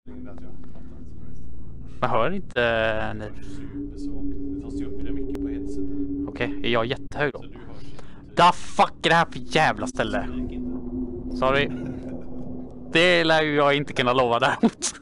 Man hör inte ni. Det tas ju upp i det mycket på headsetet. Okej, är jag jättehög då? Da fuck är det här för jävla ställe? Sorry. Det lär ju jag inte kunna lova däremot.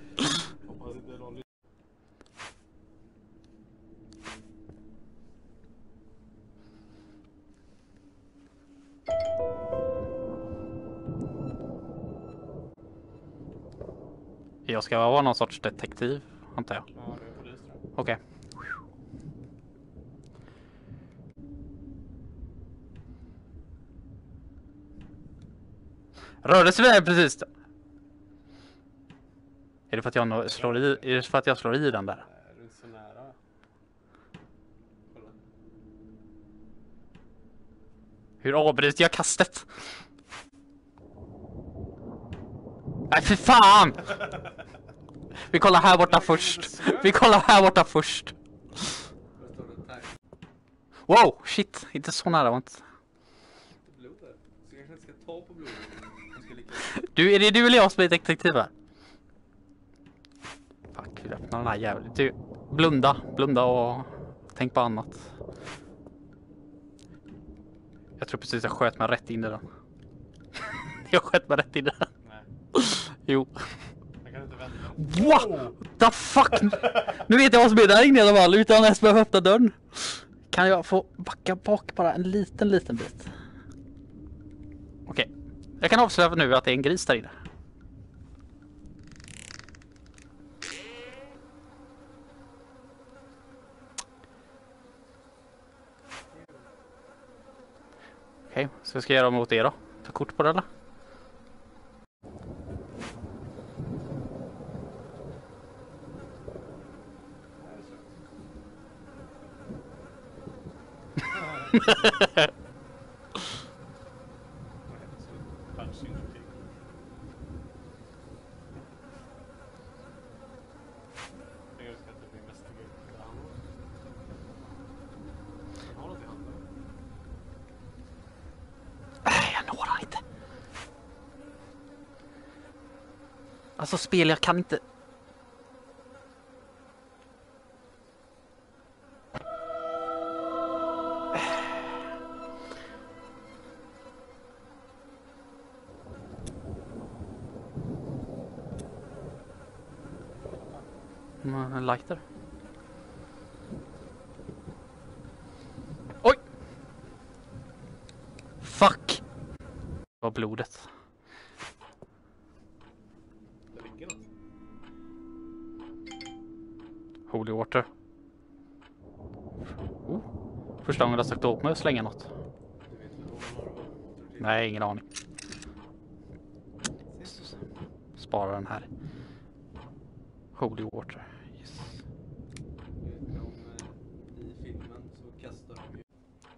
Jag ska vara någon sorts detektiv, antar jag. Ja, det är polis tror jag. Okej. Rörelsen är precis. Är det för att jag slår i? Är det för att jag slår i den där? Är du inte så nära? Kolla. Hur avbryter jag kastet? Nej, för fan! Vi kollar här borta först. Vi kollar här borta först. Wow, shit. Inte så nära. Blodet. Så jag kanske inte ska ta på blodet. Du, är det du eller jag som är detektiv här? Fuck, vi öppnar den här jäveln. Du, blunda och tänk på annat. Jag tror precis jag sköt mig rätt in i den. Jag sköt mig rätt in i den. Nej. Jo. Jag kan inte vända. What the fuck? Nu vet jag vad som är där inne i alla fall utan att ens behöva öppna dörren. Kan jag få backa bak bara en liten bit? Okej. Jag kan avslöja nu att det är en gris där inne. Okej, så ska jag göra mot er då? Ta kort på det eller? Jag når han inte. Alltså spel, jag kan inte. En lighter. Oj! Fuck! Det var blodet. Det ligger något. Holy water. Första gången jag sökte upp mig och slänga något. Du vet väl vad man har? Nej, ingen aning. Spara den här. Holy water. Yes. I filmen så kastar de ju.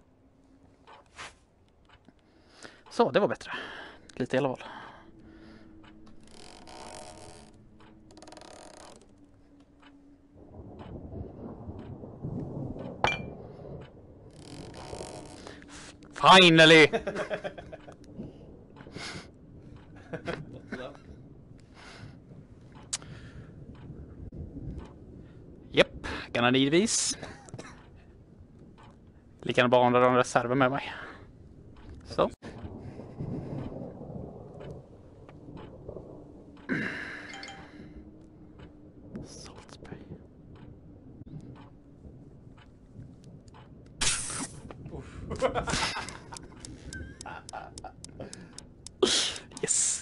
Så, det var bättre. Lite i alla fall. Finally! Japp, gonna need these. Lika bra om de reserver med mig. Så. Saltspray. Yes.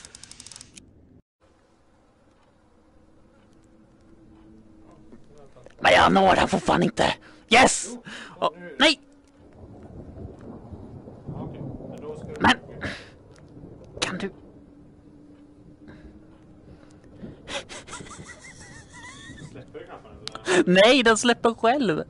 Men jag når den fortfarande inte. Yes! Oh, nej! Okej, men då ska du... Men! Kan du... Släpper du knapparna så där? Nej, den släpper själv.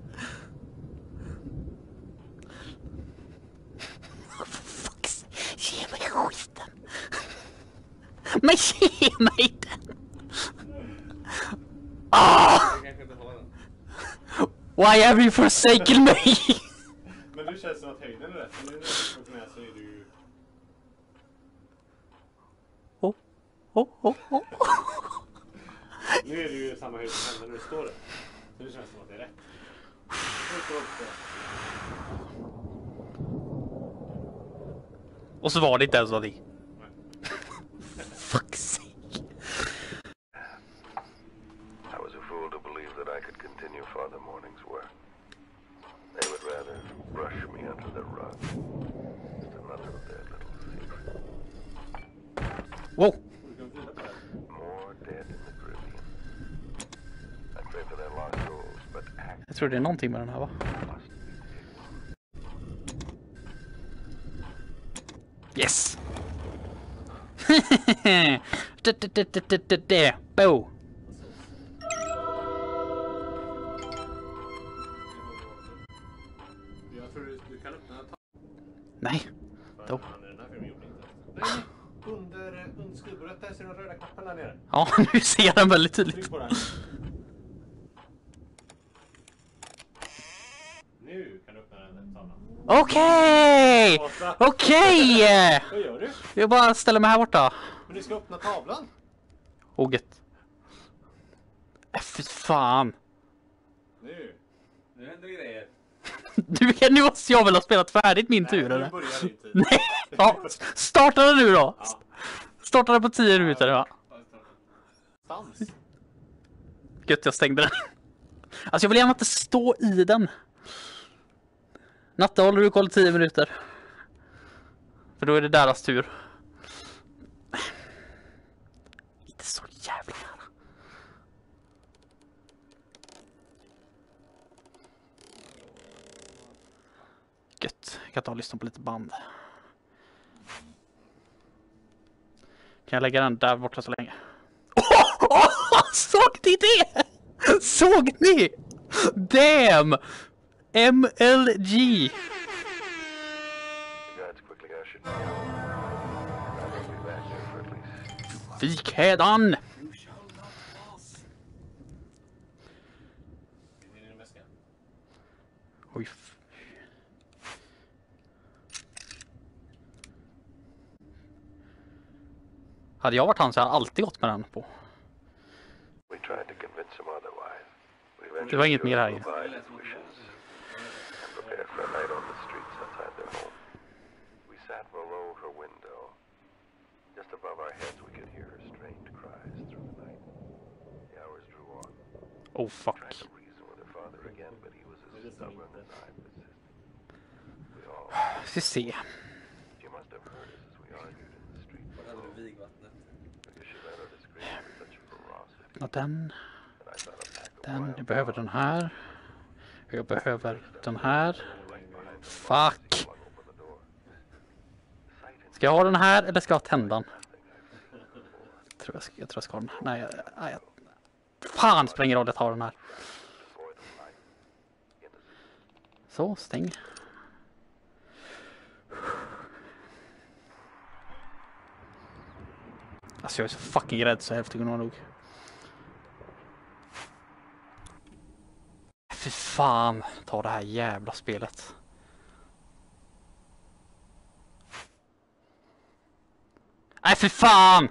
Fuck, ge mig skiten. Men ge mig den. Ah! Jag kanske inte har den. Why have you forsaken me? Men du känns som att höjden är rätt. Men nu när du är på knä så är du ju... Oh, oh, oh, oh. Nu är det ju samma höjd som hände när du står där. Så det känns som att det är rätt. Nu står det. Och så var det inte ens någonting. Fuck sake. I was a fool to believe that I could continue Father Morning's work. They would rather brush me under the rug. Just another of their little secrets. Wow. More dead in the Caribbean. I pray for their lost souls, but act Jag tror det är någonting med den här, va? must be Yes! Bo! Jag tror du kan öppna en Nej. Då. den här filmen gjorde inte. Nej, under skrivbordet där ser du den röda knappen där nere. Ja, nu ser jag den väldigt tydligt. Tryck på den. Nu kan du öppna den tavlan. Okej! Okej! Vad gör du? Jag bara ställer mig här borta. Men du ska öppna tavlan. Hugget. Fy fan. Nu händer grejer. Nu måste jag väl ha spelat färdigt min tur, Nu eller? börjar din tid. Nej. Ja, starta den nu då. Starta den på 10 minuter, va? Stans. Gött, jag stängde den. Alltså jag vill gärna inte stå i den. Natta, håller du koll 10 minuter? För då är det deras tur. Inte så jävla nära. Gött, jag kan ta och lyssna på lite band. Kan jag lägga den där borta så länge? Såg ni det? Såg ni? Damn! MLG! the gods quickly ushered me out. I will be back here for at least Fikhädan! Oj. Hade jag varit han så hade jag alltid gått med den på. We tried to convince him otherwise. We Det var inget mer här eventually inne. obeyed his wishes and prepared for a night on the streets outside their home. We sat below her window. Just above our heads we could hear her strained cries through the night. The hours drew on. Oh fuck. Tried to reason with her father again, but he was as stubborn as I persisted. We all, Ska se. she must have heard us as we argued in the street below, because she let out a scream with such ferocity. Och den. And I thought a pack of Den. wild Jag behöver den här. Jag behöver den här. Fuck. Ska jag ha den här eller ska jag ha tändan? Jag tror jag ska ha den. Nej, fan spelar ingen roll, jag tar den här. Så, stäng. Alltså jag är så fucking rädd så häftig nog. Fy fan, ta det här jävla spelet. Nej, för fan!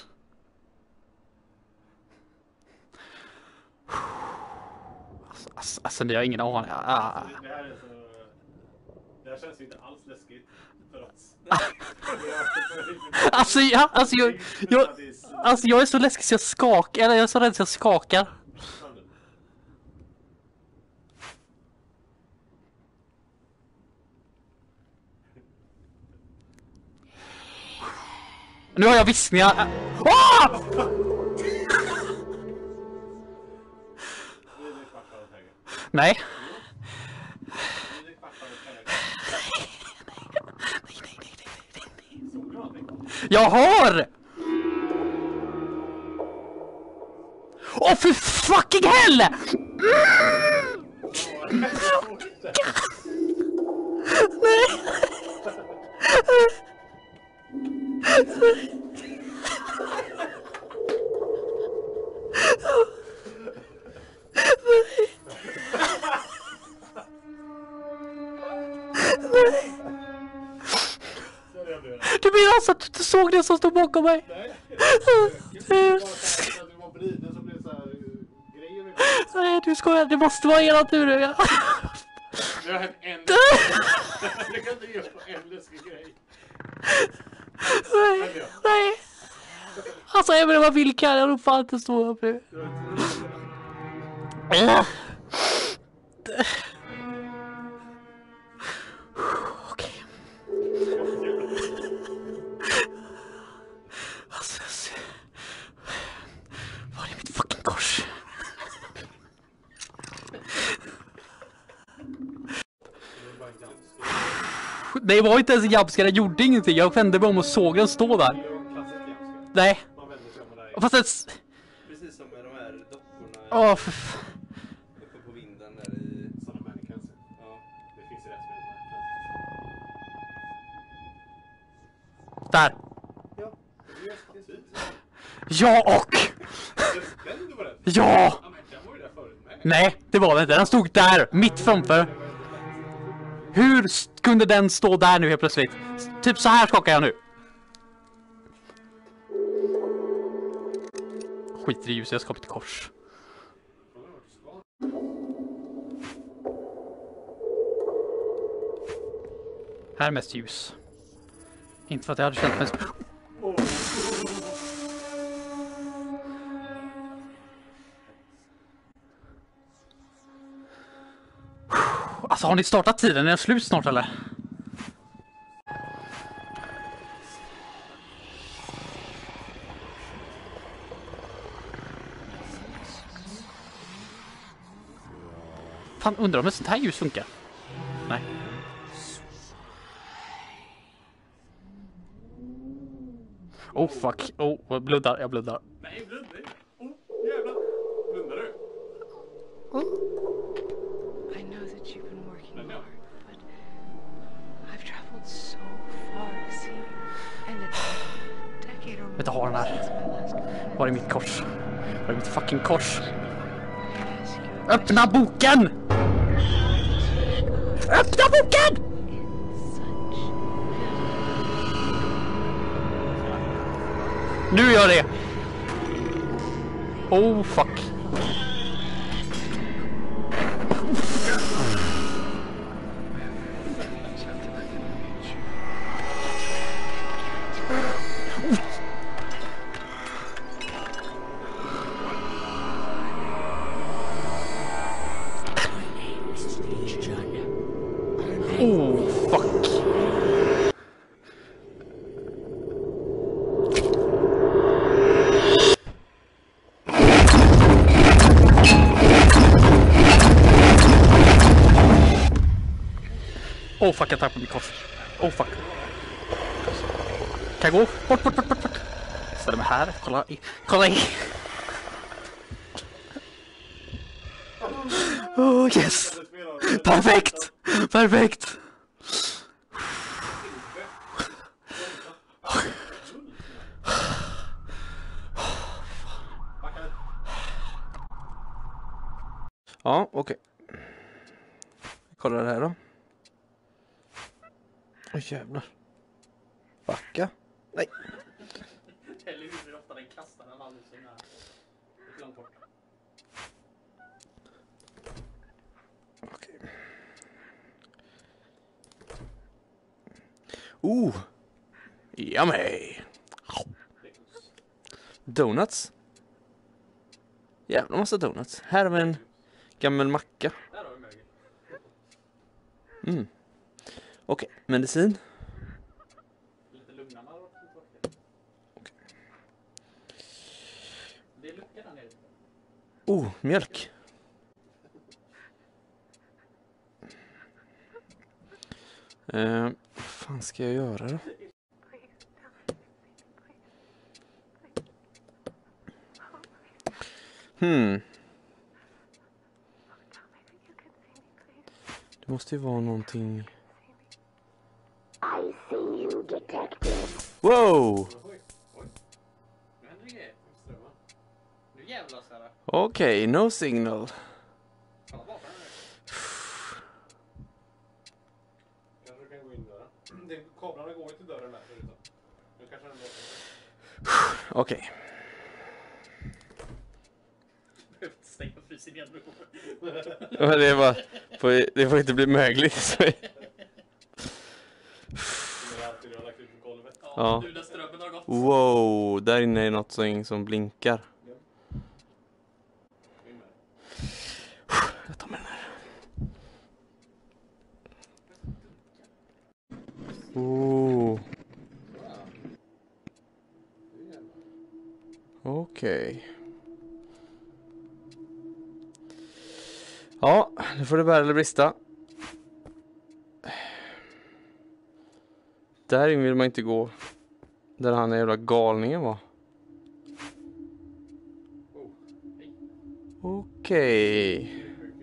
Alltså det har ingen aning. Det här är så... Det här känns inte alls läskigt för oss. Alltså jag är så läskig så jag skakar. Eller jag är så rädd så jag skakar. Nu har jag viskningar. Åh! Nej. Jag har! Åh för fucking hell! Nej. Du menar alltså att du inte såg det som stod bakom mig? Nej. Du var på liten så blev det så här grejer med. Nej, du skojar. Det måste vara era tur. Det har hänt en. Det kan inte göra en läskig grej. Nej. Alltså, jag menar, vad vill kan jag nog fan inte stå upp nu. Okej. Alltså, var är mitt fucking kors? Det var inte ens en jumpscare, jag gjorde ingenting. Jag vände mig om och såg den stå där. Nej. Man vänder sig om och där. Fast det... Precis som med de här dockorna Åh, uppe på vinden där i... Sådana mannequins. Ja. Det finns i rättsspel. där. Ja, det är precis. Ja och... Den du var rädd? Ja! Ja, men den var ju där förut med. Nej, det var det inte. Den stod där, mitt framför. Hur kunde den stå där nu helt plötsligt? Typ så här skakar jag nu. Skit i ljuset, jag ska på ett kors. Här är mest ljus. Inte för att jag hade känt mig... Alltså, har ni startat tiden? Är den slut snart eller? Fan, undrar om ett sånt här ljus funkar? Nej. Oh fuck. Oh, jag blundar, jag blundar. Nej, blunda inte. Oh, jävlar. Blundar du? I know that you've been working hard, but I've traveled so far to see you. And it's a decade or more Vet du, har den här. since my last visit. Var är mitt kors? Var är mitt fucking kors? I ask you Öppna boken! Öppna boken! in such Nu gör jag det! Oh fuck. Oh fuck. Oh fuck, jag tappade mitt kors. Oh fuck. Kan jag gå? Bort, bort, bort, bort, bort. Ställer mig här. Kolla i. Kolla i. Oh yes. Perfekt. Perfekt. Ja, okej. Kolla det här då. Åh jävlar. Backa. Nej. Eller hur ofta den kastar den alldeles så nära. Långt bort. Okej. Yummy. Donuts. Jävla massa donuts. Här har vi en gammal macka. Där har vi mögel. Mm. Okej, medicin. Lite lugnare har det varit. Det är lucka där nere. Mjölk. Vad fan ska jag göra då? Det måste ju vara någonting. I see you, detective. Wow! Oj, oj. Nu händer det grejer. Nu jävlar så här. Okej, no signal. Kolla bakom den nu. Kanske du kan gå in dörren. Kablarna går ju till dörren där förutom. Nu kanske den låter. Okej. Stäng och frys igen. Ja, det är bara, det får inte bli mögligt. Ja. Nu när strömmen har gått. Wow, där inne är något som blinkar. Jag tar med den här. Oh. Okej. Ja, nu får det bära eller brista. Där in vill man inte gå. Där han är jävla galningen var. Okej.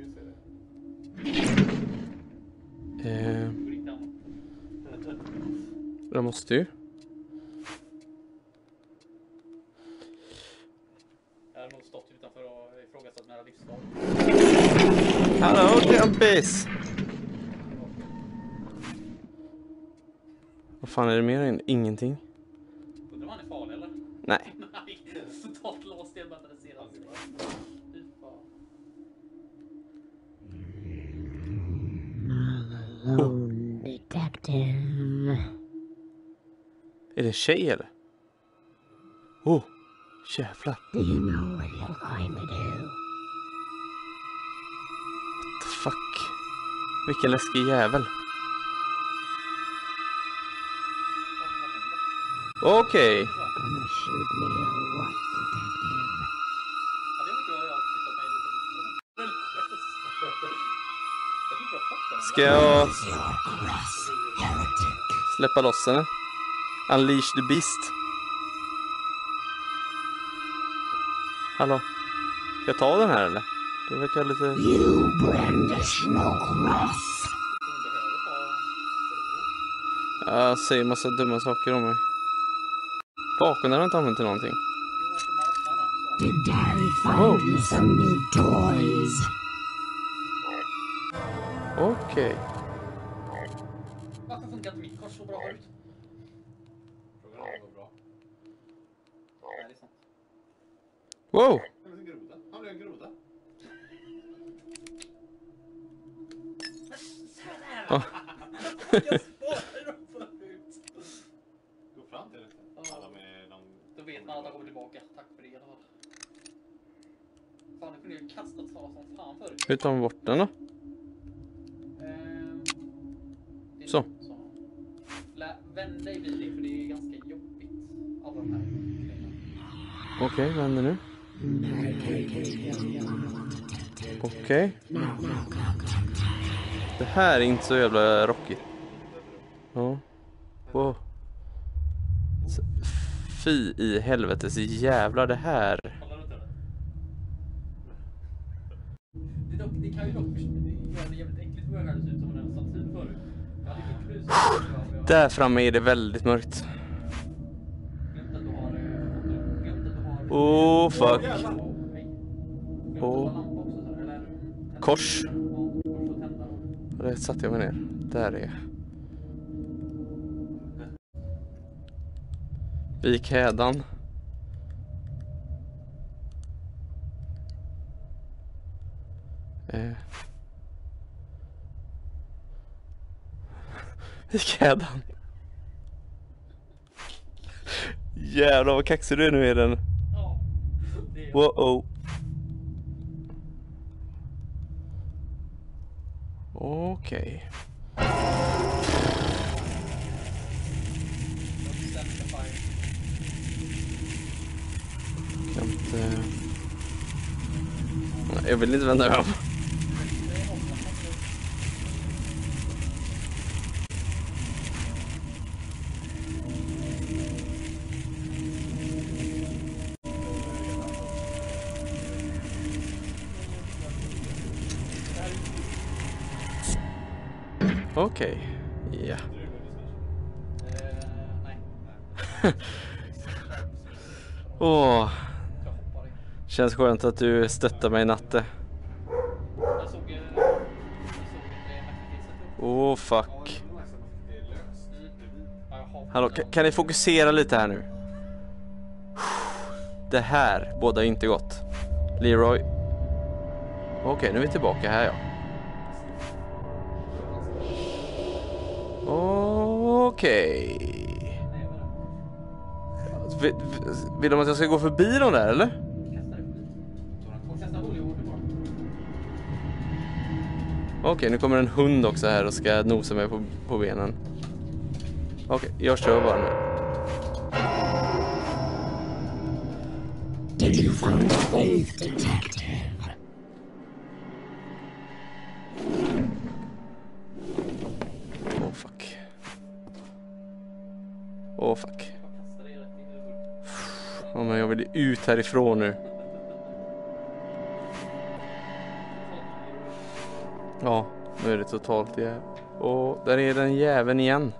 Det måste ju. Jag har nog stått utanför och ifrågasatt nära livsval. Hallå kompis! Vad fan är det mer än ingenting? Undrar om han är farlig eller? Nej. Nej, totalt låst igen bara när det ser allt. Detective. Är det en tjej eller? Oh, jävlar. Do you know what you're going to do? What the fuck? Vilken läskig jävel. Okej. Gonna shoot me or what, detective? Ja, det var bra jag tittat mig lite. Jag tycker jag har fått den. Ska jag släppa loss henne? Unleash the beast. Hallå? Ska jag ta den här eller? Det verkar lite... You brandish no cross. Jag säger massa dumma saker om mig. Vapen har jag inte använt till någonting. Did Daddy find you some new toys? Okej. Varför funkar inte mitt kors så bra ut? Frågan är om det går bra. Nej, det är sant. Wow! Han är en groda. Han är en groda. Ja. Jag sparar dem på ut. Gå fram till det. Alla med någon... Då vet man att han kommer tillbaka. Tack för det i alla fall. Fan, nu kunde jag kastat sådana som fan förut. Hur tar man bort den då? Det är Så. Vänd dig vid det, för det är ganska jobbigt. Alla de här grejerna. Okej, vad händer nu? Okej. Det här är inte så jävla rockigt. Ja. Wow. Fy i helvetes jävlar det här. Kollar du inte det? Det kan ju dock göra det jävligt äckligt för mig här. Det ser ut som en staty förut. Jag hade inte krus. Där framme är det väldigt mörkt. Glömt att du har... Glömt att du har... Oh fuck. Glömt att du har lampa också, så här, eller... Kors. Ja, kors och tändare. Där satte jag mig ner. Där är jag. Vik hädan. Vik hädan. Jävlar vad kaxig du är nu i den. Ja, det är... Wow. Okej. Kan inte... Nej, jag vill inte vända mig om. Okej. Ja. Nej. Åh. Jag hoppar in. Känns skönt att du stöttar mig Natte. Jag såg det Åh fuck. Det är löst. Ja, jag har... Hallå, kan ni fokusera lite här nu? Det här båda inte gott. Leroy. Okej, nu är vi tillbaka här, ja. Okej. Vill de att jag ska gå förbi dem där, eller? Okej, nu kommer en hund också här och ska nosa mig på benen. Okej, jag kör bara nu. Did you find faith, detective? Åh, fuck. Åh, fuck. Ja, men jag vill ut härifrån nu. Ja, nu är det totalt jäv. Och där är den jäveln igen.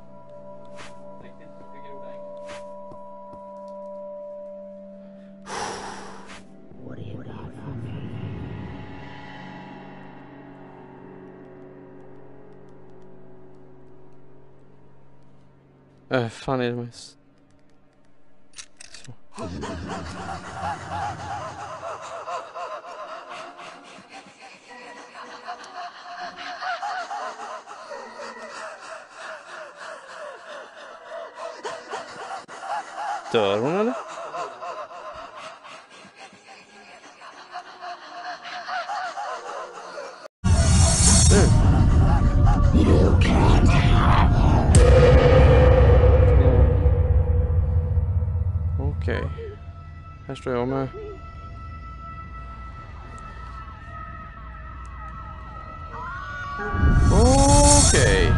Fan är det med... Så. Dör hon eller? Okej. Här står jag med. Okej.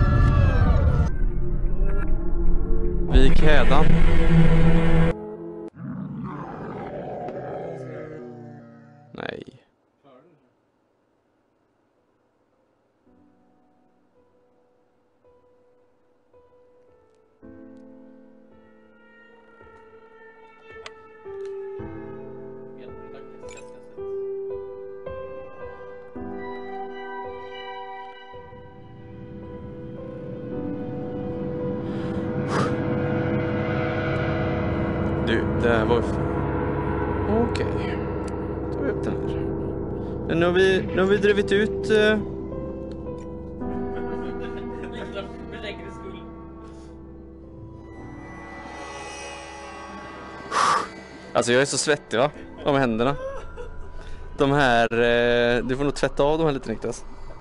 Vik hädan. Nej. Du, det här var... Okej. Då tar vi upp den här. Men nu har vi drivit ut... Alltså jag är så svettig, va? Om händerna. De här... Du får nog tvätta av dem här lite, Niklas.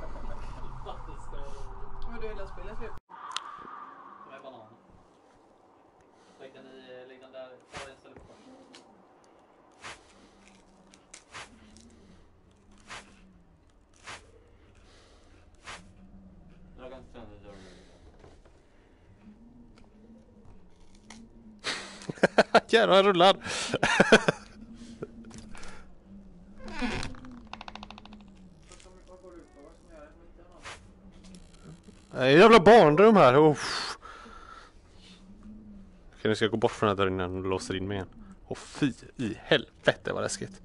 Jävlar, rullar. Jävla barnrum här. Okej, nu ska jag gå bort från den här dörren innan du låser in mig igen. Åh fy i helvete vad läskigt.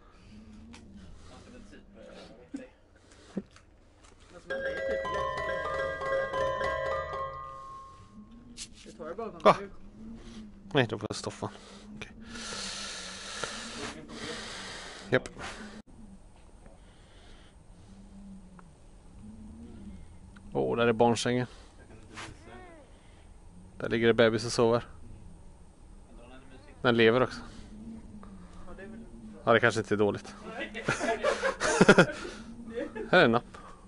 Nej, då får jag stoffa. Okej. Japp. Där är barnsängen. Där ligger det bebis och sover. Den lever också. Ja, det kanske inte är dåligt. Här är en napp.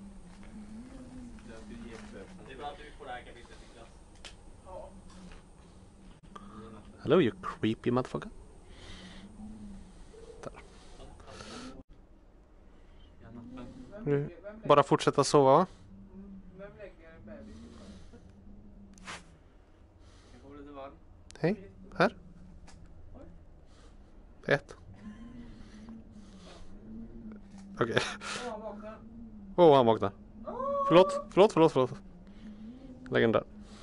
Hello, you creepy motherfucker. Där. Nu, bara fortsätta sova, va? Hej, här. 1. Okej. Åh, han vaknar. Förlåt. Lägg den där.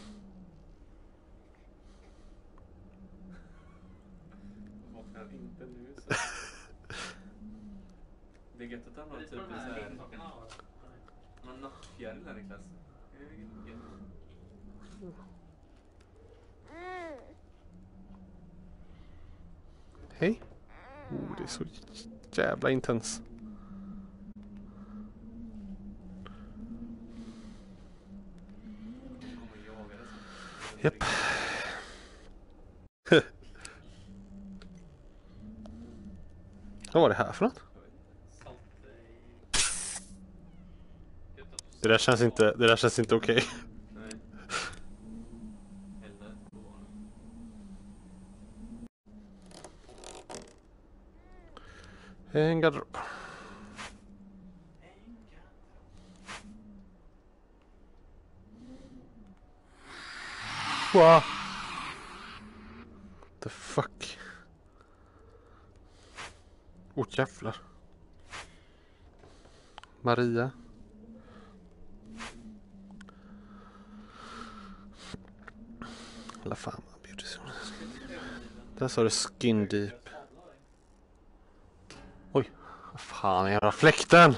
Det är gött att han har typ en sån här... någon nattfjäril här i klassen. Hej. Det är så jävla intens. Japp. Vad var det här för något? Det där känns inte okej. En garderob. Wow. The fuck. Åh jävlar. Maria. La fama beauty. Där sa det skin deep. Oj, vad fan är jävla fläkten?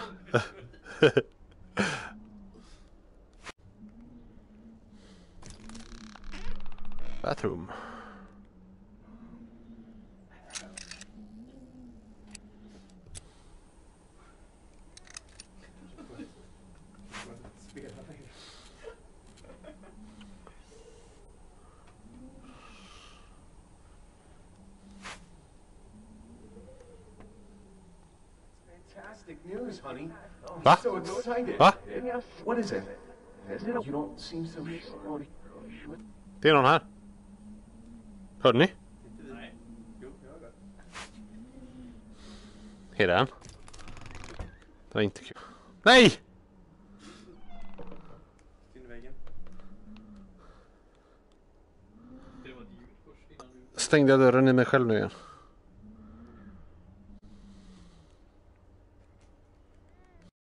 Bathroom. Fantastic news, honey. Oh, Va? so excited. Va? Yeah. What is it? You don't seem so. Det är någon här. Hörde ni? Nej. Jo, jag hör det. Är det den? Det är inte kul. Nej! Stängde jag dörren i mig själv nu igen?